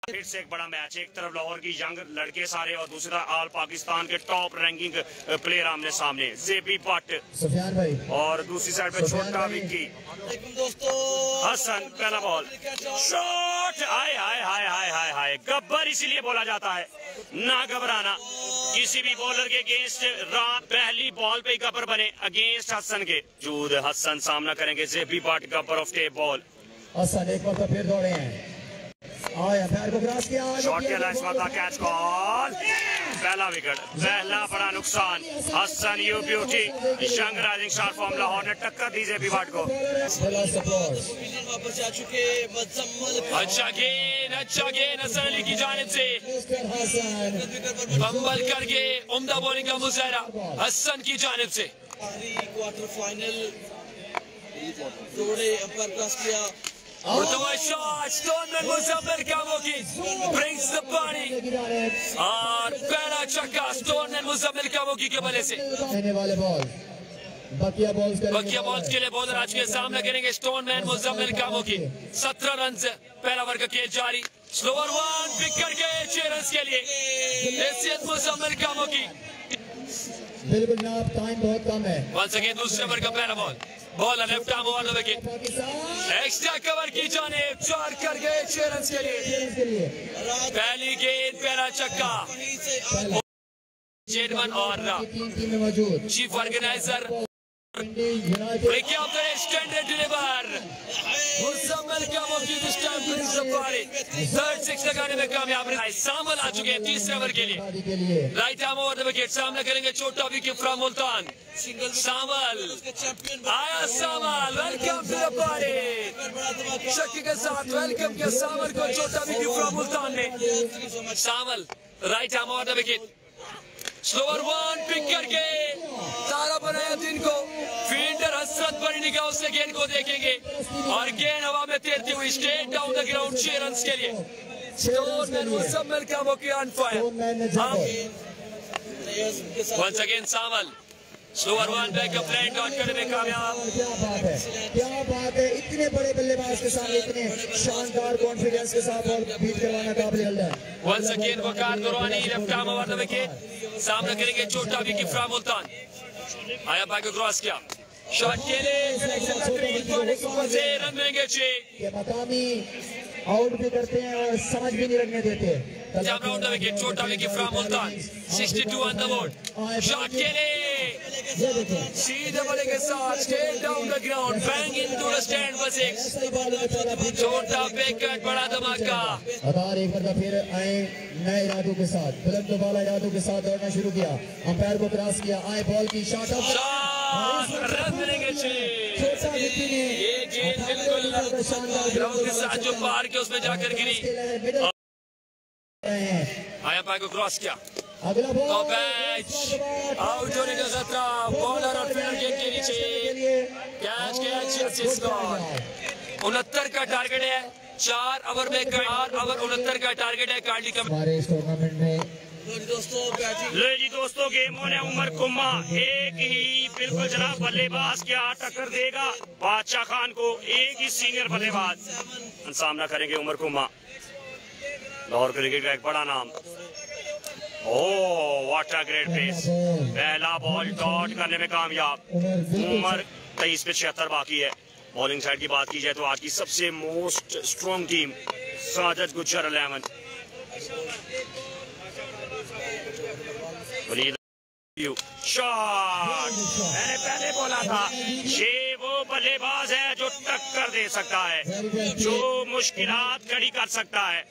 फिर से एक बड़ा मैच, एक तरफ लाहौर की यंग लड़के सारे और दूसरा ऑल पाकिस्तान के टॉप रैंकिंग प्लेयर आमने सामने, जेबी भट्ट और दूसरी साइड पे छोटा विक्की, हसन। पहला बॉल शॉट, हाय हाय हाय हाय हाय हाय, गब्बर इसीलिए बोला जाता है, ना घबराना किसी भी बॉलर के अगेंस्ट। पहली बॉल पे गब्बर बने अगेंस्ट हसन के। जूद हसन सामना करेंगे JB Bhatt, Gabbar off tape ball. Hasan एक बार फिर दौड़े हैं, शॉट के लाइस था, कैच कॉल, पहला विकेट, पहला बड़ा नुकसान। Hasan you beauty, young rising star from Lahore ने टक्कर दी जेबी भट्ट को। अच्छा गेंद हसन अली की जानिब से, फंबल करके उम्दा बॉलिंग का मुजाहरा हसन की जानिब से। क्वार्टर फाइनल दौड़े अंपायर क्रॉस किया, shot, Stoneman Muzammil Kamoki brings the party और पहला छक्का स्टोनमैन मुजम्मिल कामोकी के बल्ले से। बकिया बॉल्स के लिए बॉलर आज के सामने करेंगे स्टोनमैन मुजम्मिल कामोकी। 17 रन पहला ओवर का खेल जारी, स्लोअर वन पिक करके 6 रन के लिए हैसियत मुजम्मिल कामोकी। बिल्कुल जनाब, टाइम बहुत कम है। वंस अगेन दूसरे ओवर का पहला ball left arm over the wicket, extra cover की जाने 4 कर गए 6 रन के लिए। पहली गेंद पहला छक्का, चेयरमैन और chief organiser extended deliver Muzammil Kamoki this time brings the party. Third six लगाने में कामयाब रहे। सामल आ चुके हैं तीसरे ओवर के लिए, right arm over the wicket, सामने करेंगे छोटा विकेट फ्रॉम मुल्तान। सामल आया, Samal welcome to the party, शक्की के साथ वेलकम किया सामल को छोटा विकेट फ्रॉम मुल्तान ने। Samal right arm over the wicket, slower one pick करके तारा बनाया दिन को, फील्डर हसरत बड़ी निगाहों से गेंद को देखेंगे और गेंद हवा में तैरती हुई straight down the ground 6 run के लिए। Stoneman Muzammil Kamoki on fire. Once again Samal slower one backup land dot करने में कामयाब। क्या बात है, इतने बड़े बल्लेबाज के साथ इतने शानदार कॉन्फिडेंस के साथ बॉल बीट करवाना काबिल है। Once again Waqar Durrani left arm over the wicket, सामने करेंगे छोटा विकेट फ्रॉम मुल्तान। आया बैक क्रॉस किया, शॉट के लिए रन मिलेंगे 6। मकामी आउट भी करते हैं और समझ भी नहीं रखने देते। विकेट छोटा wicket from Multan, 62 on the board. Shot के लिए सीधे बल्ले के साथ straight down the ground, bang into the stand for 6। छोटा विकेट, बड़ा धमाका। अदार एक बार फिर आए नए इरादों के साथ, बुलंद वाला इरादों के साथ दौड़ना शुरू किया, अंपायर को क्रॉस किया, आए बॉल की शॉट रन मिलेंगे 6। ये गेंद बिल्कुल ग्राउंड के साथ जो पार के उसमें जाकर गिरी। आया पार को क्रॉस किया, अगला बॉल आउट होने का खतरा, बॉलर और फील्डर गेंद के नीचे, कैच स्कोर। 69 का टारगेट है, 4 ओवर में 69 का टारगेट है कांडी का हमारे इस टूर्नामेंट में। ले जी दोस्तों, गेम होने उमर कुम्मा, एक ही बिल्कुल जनाब बल्लेबाज क्या टक्कर देगा बादशाह खान को, एक ही सीनियर बल्लेबाज सामना करेंगे उमर कुम्मा, लाहौर क्रिकेट का एक बड़ा नाम। Oh what a great pace, पहला बॉल डॉट करने में कामयाब। उमर 23 पे 76 बाकी है। बॉलिंग साइड की बात की जाए तो आज की सबसे most strong team Sajid Gujjar 11, shot. मैंने पहले बोला था ये वो बल्लेबाज है जो टक्कर दे सकता है, जो मुश्किलात खड़ी कर सकता है।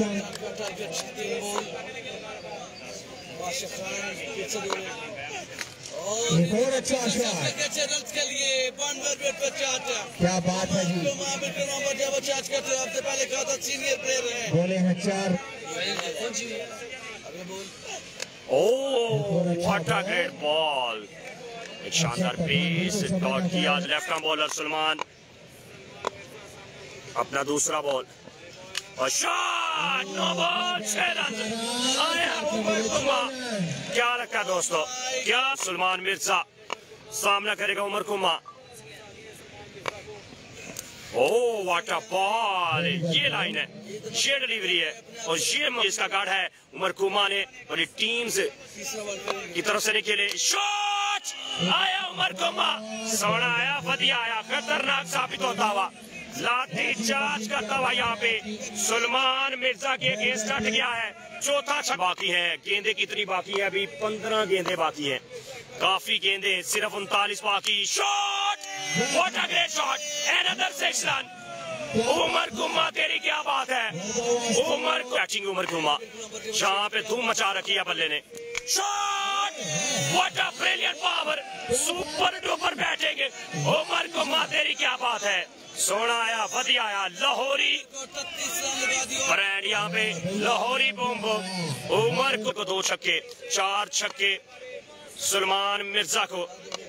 एक और अच्छा शॉट, क्या बात है जी, बोले हैं 4। Oh what a great ball, एक शानदार पेस डॉट किया लेफ्ट आर्म बॉलर सलमान। अपना दूसरा बॉल और शॉट, नो बॉल, 6 रन। क्या रखा दोस्तों, क्या सलमान मिर्जा सामना करेगा Umar Kumma. Oh what a ball, ये लाइन है, ये डिलीवरी है और ये इसका गार्ड है उमर कुमा ने और टीम्स की तरफ से खेले। शॉट आया उमर कुमा, सोना आया, वधिया आया, खतरनाक साबित होता हुआ, लाठी चार्ज करता हुआ यहाँ पे सुलेमान मिर्जा के अगेंस्ट हट गया है। चौथा छक्का बाकी है, गेंदे कितनी बाकी है? अभी 15 गेंदे बाकी हैं, काफी गेंदे, सिर्फ 39 बाकी। Shot, what a great shot, another 6 run. Umar Kuma तेरी क्या बात है, उमर कैचिंग उमर कुमा, जहाँ पे धूम मचा रखी है बल्ले ने। Shot, what a brilliant power, super duper batting, Umar Kuma तेरी क्या बात है। सोना आया, वधिया आया, लाहौरी ब्रांड यहाँ पे, लाहौरी बूम उमर को 2 छक्के, 4 छक्के सुलेमान मिर्जा को।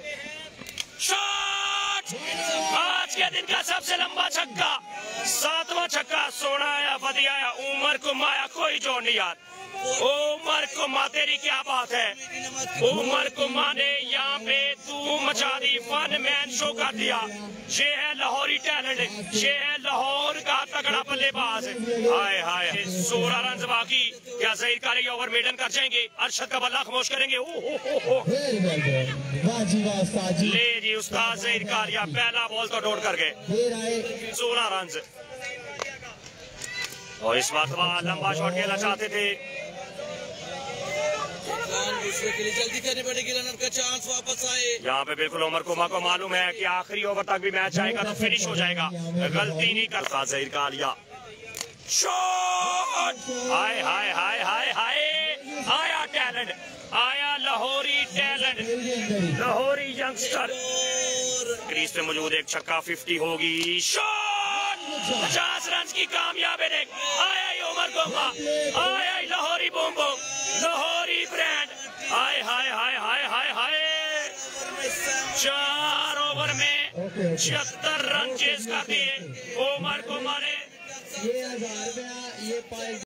शॉट, आज के दिन का सबसे लंबा छक्का, 7वां छक्का, सोना आया, वधिया आया, उमर कुमा आया, कोई जोड़ नहीं यार। उमर कुमा तेरी क्या बात है, उमर कुमा ने यहाँ पे धूम मचा दी, वन मैन शो कर दिया। ये है लाहौरी टैलेंट, ये है लाहौर का तगड़ा बल्लेबाज। हाय हाय, 16 रन बाकी, क्या ज़हीर कारी ओवर मेडन कर जाएंगे? अरशद का बल्ला खामोश करेंगे। ले जी उस्ताद ज़हीर कारिया, पहला बॉल तो डोट कर गए, 16 रन। और इस बात लंबा शॉट खेलना चाहते थे, दूसरे के लिए जल्दी करनी पड़ेगी, रनर का चांस वापस आए। यहाँ पे बिल्कुल उमर कुमा को मालूम है कि आखिरी ओवर तक भी मैच आएगा तो फिनिश हो जाएगा, गलती नहीं करता ज़हीर कारिया। शॉट, हाय हाय हाय हाय हाय, आया टैलेंट, आया लाहौरी टैलेंट, लाहौरी यंगस्टर, क्रीज पे मौजूद एक छक्का, 50 होगी। शॉट, 50 रन की कामयाब है, आया उमर कुमा, आया लाहौरी बूम बूम, लाहौरी ब्रांड, हाय हाय हाय हाय हाय हाय। 4 ओवर में 76 रन चेज कर दिए उमर कुमा ने।